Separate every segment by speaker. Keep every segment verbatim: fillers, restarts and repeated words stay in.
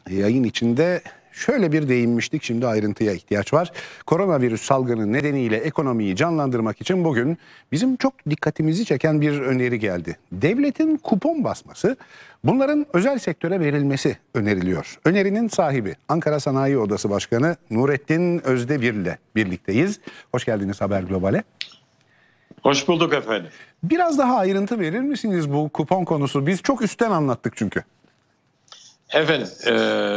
Speaker 1: yayın içinde şöyle bir değinmiştik, şimdi ayrıntıya ihtiyaç var. Koronavirüs salgını nedeniyle ekonomiyi canlandırmak için bugün bizim çok dikkatimizi çeken bir öneri geldi. Devletin kupon basması, bunların özel sektöre verilmesi öneriliyor. Önerinin sahibi Ankara Sanayi Odası Başkanı Nurettin Özdebir ile birlikteyiz. Hoş geldiniz Haber Global'e.
Speaker 2: Hoş bulduk efendim.
Speaker 1: Biraz daha ayrıntı verir misiniz bu kupon konusu? Biz çok üstten anlattık çünkü.
Speaker 2: Efendim, e,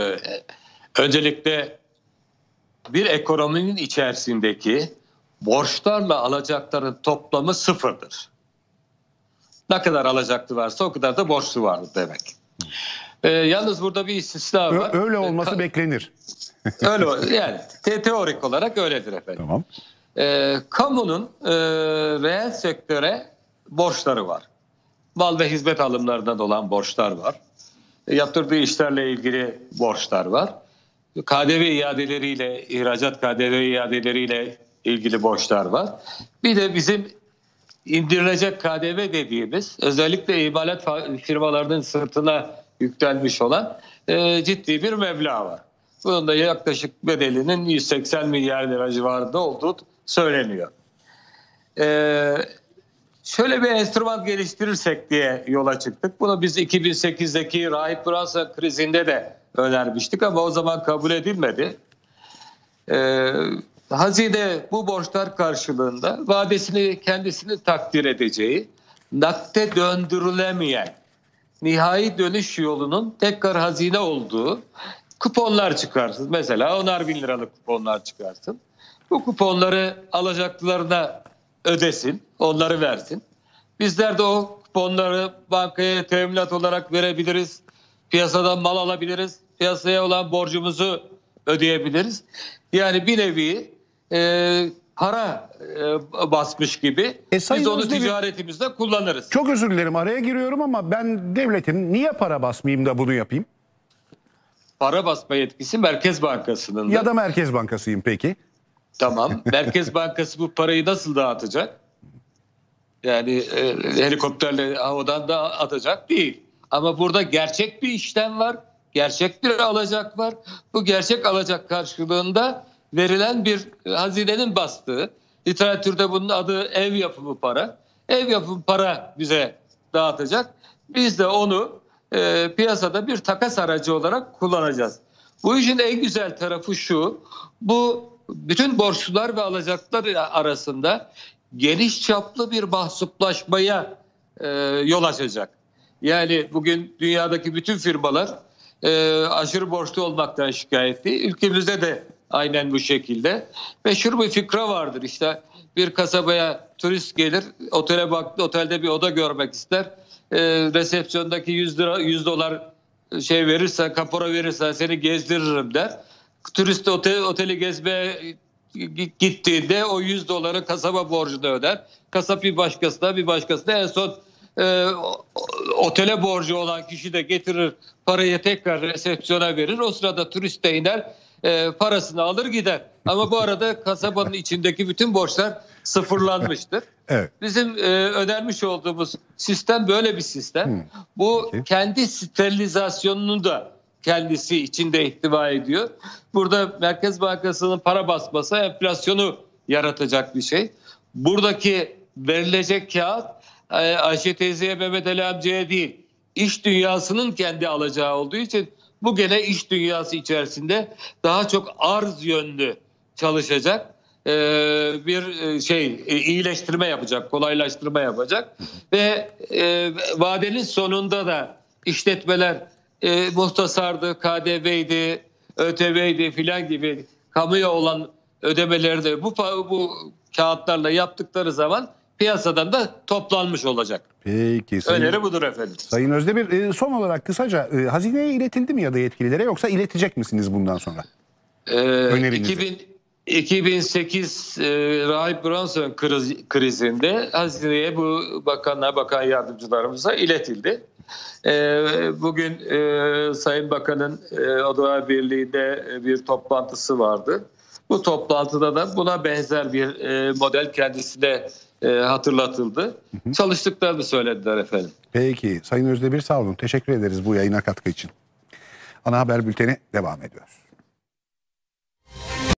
Speaker 2: öncelikle bir ekonominin içerisindeki borçlarla alacakların toplamı sıfırdır. Ne kadar alacaklı varsa o kadar da borçlu vardır demek. E, yalnız burada bir istisna var.
Speaker 1: Öyle olması Ka- beklenir.
Speaker 2: Öyle yani te- teorik olarak öyledir efendim.
Speaker 1: Tamam.
Speaker 2: E, kamunun e, reel sektöre borçları var. Mal ve hizmet alımlarından olan borçlar var. Yaptırdığı işlerle ilgili borçlar var. K D V iadeleriyle, ihracat K D V iadeleriyle ilgili borçlar var. Bir de bizim indirilecek K D V dediğimiz, özellikle imalat firmalarının sırtına yüklenmiş olan e, ciddi bir meblağ var. Bunun da yaklaşık bedelinin yüz seksen milyar lira civarında olduğu söyleniyor. Ee, şöyle bir enstrüman geliştirirsek diye yola çıktık. Bunu biz iki bin sekizdeki Rahip Brunson krizinde de önermiştik ama o zaman kabul edilmedi. Ee, hazine bu borçlar karşılığında vadesini kendisini takdir edeceği, nakde döndürülemeyen nihai dönüş yolunun tekrar hazine olduğu kuponlar çıkarsın. Mesela onar bin liralık kuponlar çıkarsın. Bu kuponları alacaklılarına ödesin, onları versin. Bizler de o kuponları bankaya teminat olarak verebiliriz. Piyasadan mal alabiliriz. Piyasaya olan borcumuzu ödeyebiliriz. Yani bir nevi e, para e, basmış gibi e, biz onu Özdemir, ticaretimizde kullanırız.
Speaker 1: Çok özür dilerim, araya giriyorum ama ben devletim, niye para basmayayım da bunu yapayım?
Speaker 2: Para basma yetkisi Merkez Bankası'nın.
Speaker 1: Ya da Merkez Bankası'yım peki.
Speaker 2: Tamam. Merkez Bankası bu parayı nasıl dağıtacak? Yani e, helikopterle havadan da atacak değil. Ama burada gerçek bir işlem var. Gerçek bir alacak var. Bu gerçek alacak karşılığında verilen bir hazinenin bastığı. Literatürde bunun adı ev yapımı para. Ev yapımı para bize dağıtacak. Biz de onu e, piyasada bir takas aracı olarak kullanacağız. Bu işin en güzel tarafı şu. Bu bütün borçlular ve alacaklar arasında geniş çaplı bir mahsuplaşmaya e, yol açacak. Yani bugün dünyadaki bütün firmalar e, aşırı borçlu olmaktan şikayetli. Ülkemizde de aynen bu şekilde. Meşhur bir fıkra vardır. İşte bir kasabaya turist gelir, otele baktı, otelde bir oda görmek ister. E, resepsiyondaki yüz lira, yüz dolar şey verirsen, kapora verirsen seni gezdiririm der. Turist otel, oteli gezmeye gittiğinde o yüz doları kasaba borcunu öder. Kasap bir başkasına bir başkasına en son e, otele borcu olan kişi de getirir parayı tekrar resepsiyona verir. O sırada turist de iner e, parasını alır gider. Ama bu arada kasabanın içindeki bütün borçlar sıfırlanmıştır. Evet. Bizim e, önermiş olduğumuz sistem böyle bir sistem. Hmm. Bu okay. Kendi sterilizasyonunu da kendisi içinde ihtiva ediyor. Burada Merkez Bankası'nın para basması enflasyonu yaratacak bir şey. Buradaki verilecek kağıt Ayşe teyzeye, Mehmet Ali amcaya değil, iş dünyasının kendi alacağı olduğu için bu gene iş dünyası içerisinde daha çok arz yönlü çalışacak bir şey, iyileştirme yapacak, kolaylaştırma yapacak ve vadenin sonunda da işletmeler E, muhtasardı, K D V'ydi, Ö T V'ydi filan gibi kamuya olan ödemeleri de bu, bu kağıtlarla yaptıkları zaman piyasadan da toplanmış olacak.
Speaker 1: Peki. Sayın,
Speaker 2: öneri budur efendim.
Speaker 1: Sayın Özdebir, e, son olarak kısaca e, hazineye iletildi mi ya da yetkililere, yoksa iletecek misiniz bundan sonra?
Speaker 2: E, iki bin, iki bin sekiz e, Rahip Brunson kriz, krizinde hazineye bu bakanlar, bakan yardımcılarımıza iletildi. Bugün e, Sayın Bakan'ın e, Odalar Birliği'nde bir toplantısı vardı. Bu toplantıda da buna benzer bir e, model kendisine e, hatırlatıldı. Hı hı. Çalıştıklarını söylediler efendim.
Speaker 1: Peki Sayın Özdebir, sağ olun. Teşekkür ederiz bu yayına katkı için. Ana Haber Bülteni devam ediyor.